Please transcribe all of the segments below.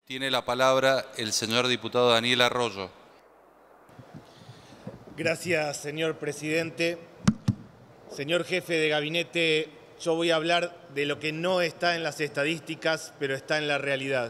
Tiene la palabra el señor diputado Daniel Arroyo. Gracias, señor presidente. Señor jefe de gabinete, yo voy a hablar de lo que no está en las estadísticas, pero está en la realidad.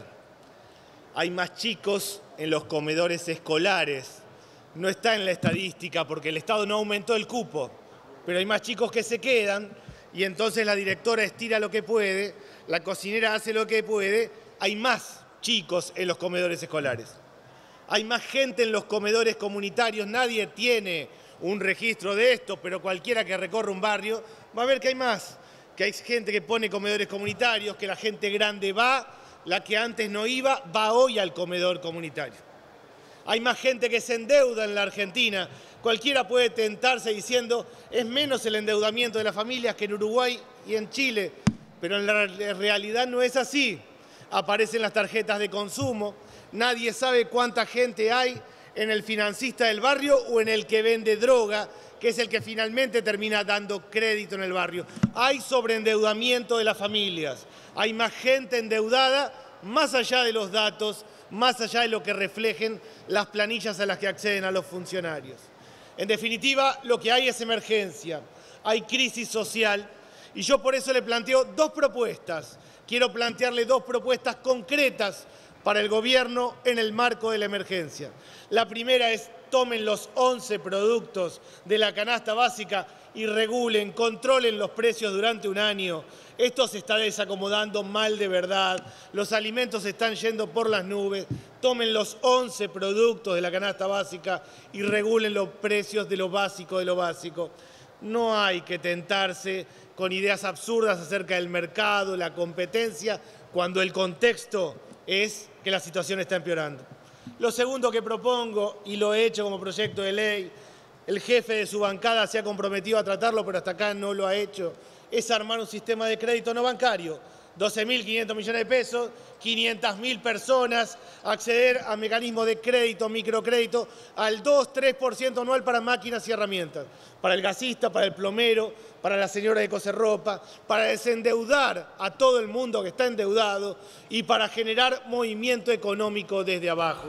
Hay más chicos en los comedores escolares. No está en la estadística porque el Estado no aumentó el cupo, pero hay más chicos que se quedan y entonces la directora estira lo que puede, la cocinera hace lo que puede, hay más chicos en los comedores escolares. Hay más gente en los comedores comunitarios, nadie tiene un registro de esto, pero cualquiera que recorra un barrio va a ver que hay más, que hay gente que pone comedores comunitarios, que la gente grande va, la que antes no iba, va hoy al comedor comunitario. Hay más gente que se endeuda en la Argentina. Cualquiera puede tentarse diciendo es menos el endeudamiento de las familias que en Uruguay y en Chile, pero en la realidad no es así. Aparecen las tarjetas de consumo, nadie sabe cuánta gente hay en el financista del barrio o en el que vende droga, que es el que finalmente termina dando crédito en el barrio. Hay sobreendeudamiento de las familias, hay más gente endeudada, más allá de los datos, más allá de lo que reflejen las planillas a las que acceden a los funcionarios. En definitiva, lo que hay es emergencia, hay crisis social y yo por eso le planteo dos propuestas. Quiero plantearle dos propuestas concretas para el gobierno en el marco de la emergencia. La primera es tomen los 11 productos de la canasta básica y regulen, controlen los precios durante un año. Esto se está desacomodando mal de verdad, los alimentos están yendo por las nubes. Tomen los 11 productos de la canasta básica y regulen los precios de lo básico de lo básico. No hay que tentarse con ideas absurdas acerca del mercado, la competencia, cuando el contexto es que la situación está empeorando. Lo segundo que propongo, y lo he hecho como proyecto de ley, el jefe de su bancada se ha comprometido a tratarlo, pero hasta acá no lo ha hecho, es armar un sistema de crédito no bancario. 12.500 millones de pesos, 500.000 personas, acceder a mecanismos de crédito, microcrédito, al 2-3% anual para máquinas y herramientas, para el gasista, para el plomero, para la señora de coser ropa, para desendeudar a todo el mundo que está endeudado y para generar movimiento económico desde abajo.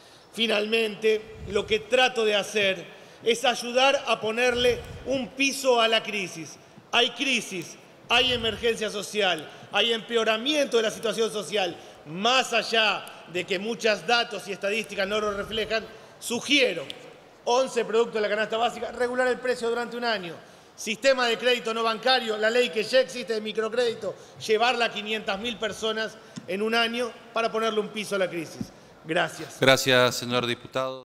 Finalmente, lo que trato de hacer es ayudar a ponerle un piso a la crisis. Hay crisis, hay emergencia social, hay empeoramiento de la situación social. Más allá de que muchos datos y estadísticas no lo reflejan, sugiero 11 productos de la canasta básica, regular el precio durante un año. Sistema de crédito no bancario, la ley que ya existe de microcrédito, llevarla a 500.000 personas en un año para ponerle un piso a la crisis. Gracias. Gracias, señor diputado.